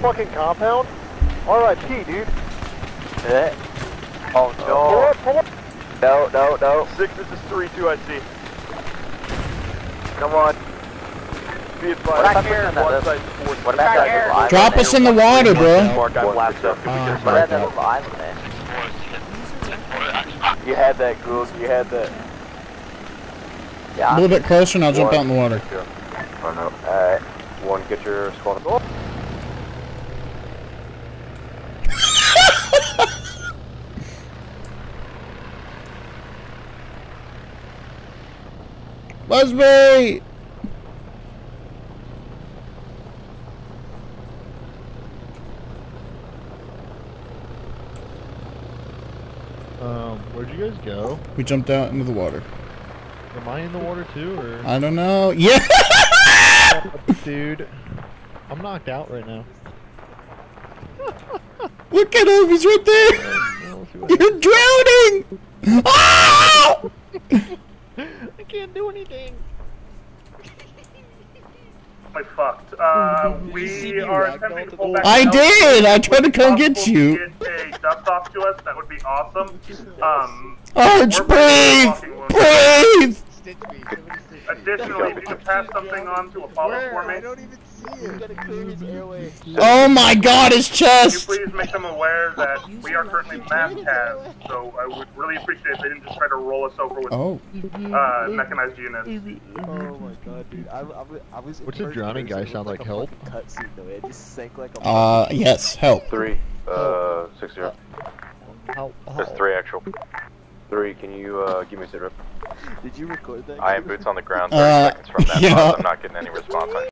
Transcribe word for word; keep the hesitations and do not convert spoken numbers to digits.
fucking compound? R I P, dude. Eh? Oh no. Pull up, pull up. No, no, no. Six, this is three two, I see. Come on. Be advised. What here? One side force. What about that little island? Drop us in the water, bro. Mark, I blasted up. Oh, What about that little island there? You had that, Goog. You had that. Yeah. A little bit closer and I'll jump out in the water. Oh no. Alright. One, get your squad. Oh. Busby! Um, where'd you guys go? We jumped out into the water. Am I in the water too, or? I don't know. Yeah! Dude, I'm knocked out right now. Look at him, he's right there! You're drowning! Ah! I can't do anything. Like fucked. Uh, we are attempting to pull back. I did! I tried to come get you. Get a dust off to us, that would be awesome. Um, Arch, breathe! Breathe! additionally, if you could pass something on to Apollo for me. I don't even see it. Gotta clear his airway. Oh my god, his Could you chest! please make them aware that we are currently mass tabs, so I would really appreciate if they didn't just try to roll us over with Oh. uh, mechanized units. Oh my god, dude. I, I, I was. What's a drowning guy sound like? Help? Cutscene though. It just sank like a. Uh, yes, help. Three. Uh, six zero. Help. That's three actual. Three, can you uh, give me a sit rep? Did you record that? I am boots on the ground thirty Uh, seconds from that, yeah. so I'm not getting any response on